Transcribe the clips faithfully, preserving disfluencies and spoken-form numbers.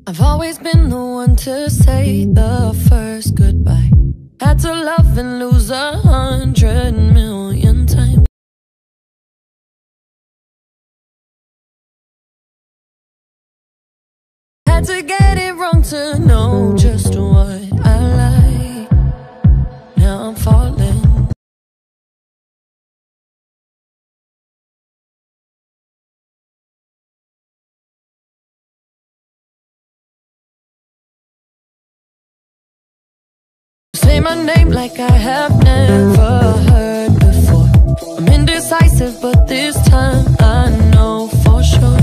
I've always been the one to say the first goodbye. Had to love and lose a hundred million times. Had to get it wrong to know just what I like. Now I'm falling. Say my name like I have never heard before. I'm indecisive, but this time I know for sure.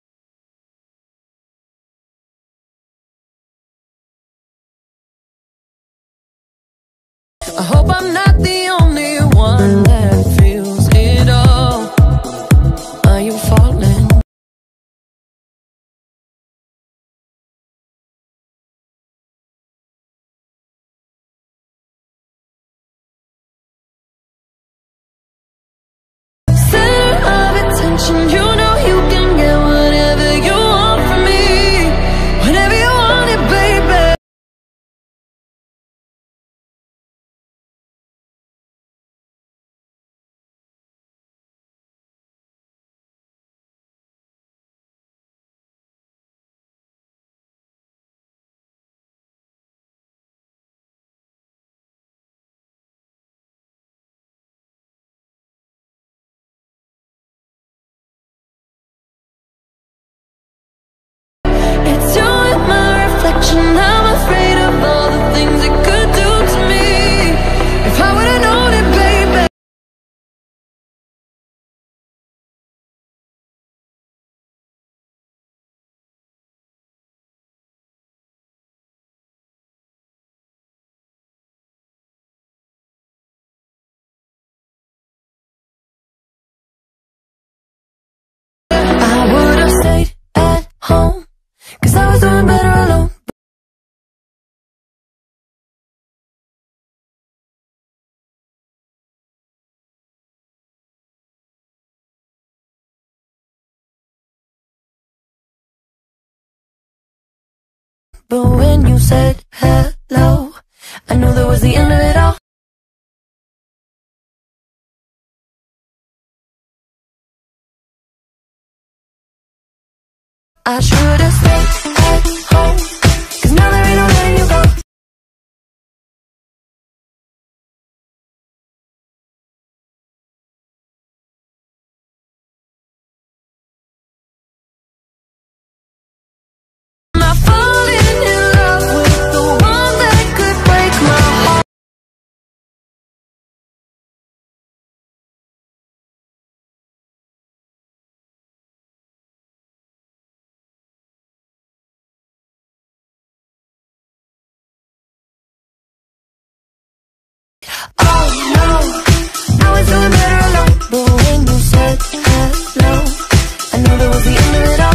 I hope I'm not the only one that feels it all. Are you falling? You know you can get whatever you want from me, whenever you want it, baby. I'm afraid of all the things it could do to me. If I would've known it, baby. I would've stayed at home, 'cause I was doing better alone. But when you said hello, I knew that was the end of it all. I should've stayed at home, 'cause now there ain't no letting you go. I'm falling in love with the one that could break my heart. Oh no, I was doing better alone. But when you said hello, I knew that was the end of it all.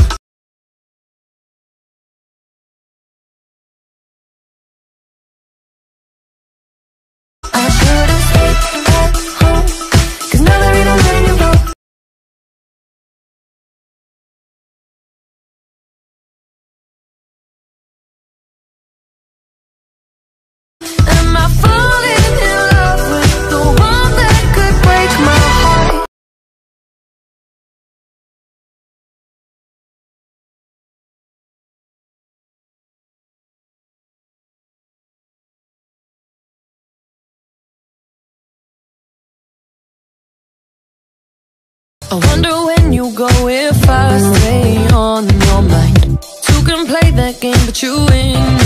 I should've stayed at home, 'cause now there ain't no letting you go. Am I falling in love with the one that could break my heart? I wonder when you go if I stay on your mind. Two can play that game, but you win.